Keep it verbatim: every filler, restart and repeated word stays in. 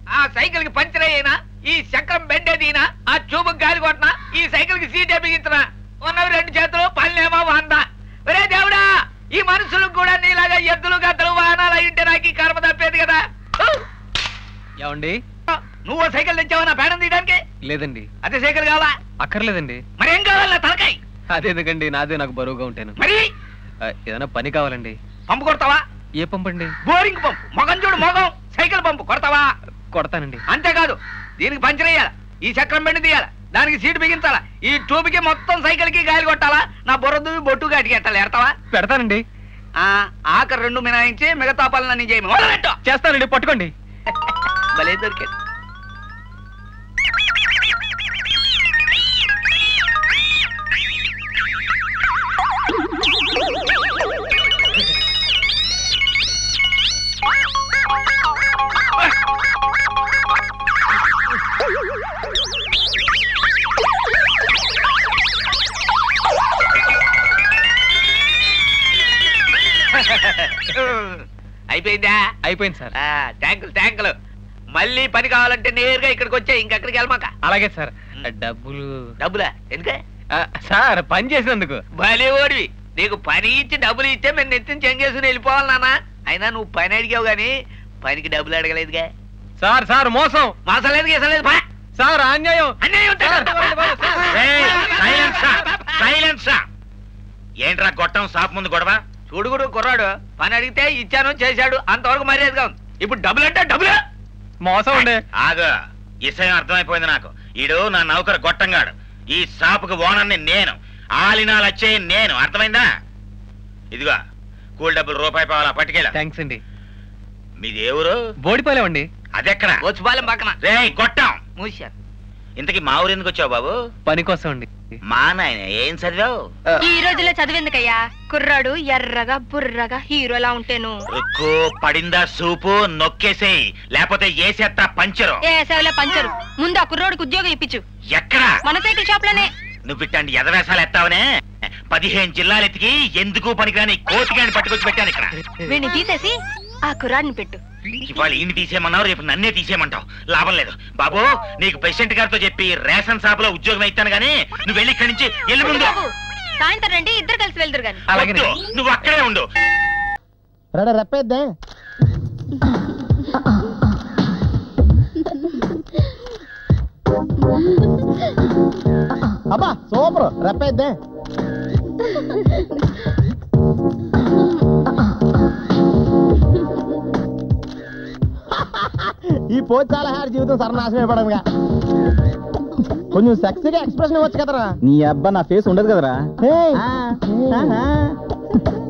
ఆ సైకిల్ కి పంచర్ అయ్యినా, ఈ చక్రం బెండేదీనా, ఆ చూపు గాలి కొట్టినా, ఈ సైకిల్ కి సీట్ బిగించినా, ఉన్నవి రెండు చేతులు పళ్ళేమో వంద. ఒరే దేవుడా, ఈ మనుషులకు కూడా నీలాగా ఎద్దులు గద్దలు వాహనాలు అయ్యింటే నాకు ఈ కర్మ తప్పేది కదా. ఏమండి, నువ్వు సైకిల్ తెచ్చావా నా పేడం తీయడానికి? లేదండి. అదే సైకిల్ కావాలా? అక్కర్లేదండి. మరి ఏం కావాలా తలకాయ? అదేందుకండి, నాదే నాకు బరువుగా ఉంటాను. మరి ఏదైనా పని కావాలండి. పంపు కొడతావా? ఏ పంపు అండి? బోరింగ్ పంపు. మొగం చూడు మొగం. సైకిల్ పంపు కొడతావా? కొడతానండి. అంతేకాదు, దీనికి పంచర్ వేయాలా, ఈ చక్రం బెండి తీయాలా, దానికి సీటు బిగించాలా, ఈ ట్యూబ్ కి మొత్తం సైకిల్ కి గాలి కొట్టాలా, నా బుర్రదు బొట్టు గాటికి ఎట్టాలి. ఎడతావా? పెడతానండి. ఆ ఆఖరి రెండు మినాయించి మిగతా పనులన్నీ చేయము. మొదలెట్టు. చేస్తానండి, పట్టుకోండి. భలే దొరికాడు. అయిపోయిందా? అయిపోయింది సార్. ట్యాంకులు ట్యాంకులు. మళ్ళీ పని కావాలంటే నేరుగా ఇక్కడికి వచ్చా, ఇంకెక్కడికి వెళ్ళమాక. అలాగే సార్. డబ్బులు? డబ్బులా ఎందుకే సార్? పని చేసినందుకు. భలే ఓడివి. నీకు పని ఇచ్చి డబ్బులు ఇస్తే మేము నెత్తిని చెంగేసుకుని వెళ్ళిపోవాలి నాన్న. అయినా నువ్వు పని అడిగావు గాని పనికి డబ్బులు అడగలేదుగా. సార్ సార్ మోసం. మోసం లేదు గీసలేదు. సార్ అన్యాయం. అన్యాయం. ఏంట్రా గొట్టం షాప్ ముందు గొడవ? చూడుగుడు కుర్రాడు పని అడిగితే ఇచ్చాను, చేశాడు, అంతవరకు మర్యాదగా ఉంది. ఇప్పుడు డబ్బులు అంటే డబ్బులు మోసం ఉండే. ఆగు, విషయం అర్థమైపోయింది నాకు. ఈడు నా నౌకరు గొట్టంగాడు. ఈ షాపుకు ఓనర్ని నేను, ఆలినాలు వచ్చే నేను. అర్థమైందా? ఇదిగో కూల్ డబ్బులు రూపాయి పావాలా, పట్టుకెళ్ళ. థ్యాంక్స్ అండి. మీది ఏ ఊరు? బోడిపాలెం. అదెక్కడ? వచ్చుపాలెం పక్కన. రే గొట్టం, మూసారు. ఇంతకీ మా ఊరు ఎందుకు వచ్చావు బాబు? పని కోసం అండి. మా నాయన ఏం చదివావు? ఈ రోజుల్లో చదివేందుకయ్యా? కుర్రాడు ఎర్రగా బుర్రగా హీరోలా ఉంటేను. రుక్కు పడిందా సూపు, నొక్కేసేయి, లేకపోతే ఏసేత్తా పంచరు. ఏ సేవలే పంచరు. ముందు ఆ కుర్రాడికి ఉద్యోగం ఇప్పించు. ఎక్కడా? మన సైకిల్ షాప్ లోనే. నువ్వు ఇట్లాంటి ఎదవేసాలు ఎత్తావనే పదిహేను జిల్లాలు ఎత్తికి ఎందుకు పనికిరాని కోతిగాని పట్టుకొచ్చి పెట్టాను ఇక్కడ. వీడిని తీసేసి ఆ కుర్రాడిని పెట్టు. ఇవాళ ఈయన తీసేయమన్నావు, రేపు నన్నే తీసేయమంటావు. లాభం లేదు బాబు. నీకు ప్రెసిడెంట్ గారితో చెప్పి రేషన్ షాప్ లో ఉద్యోగం ఇస్తాను గానీ నువ్వు వెళ్ళి ఇక్కడి నుంచి వెళ్ళి ముందు. సాయంత్రం రండి, ఇద్దరు కలిసి వెళ్తురు గాని. నువ్వు అక్కడే ఉండు. రెప్పేద్దే. అబ్బా సూపర్, రెప్పేద్దే. ఈ పోచాలహార జీవితం సర్వనాశనం అయిపోవడంగా. కొంచెం సెక్సీగా ఎక్స్ప్రెషన్ ఇవ్వచ్చు కదరా. నీ అబ్బా నా ఫేస్ ఉండదు కదరా.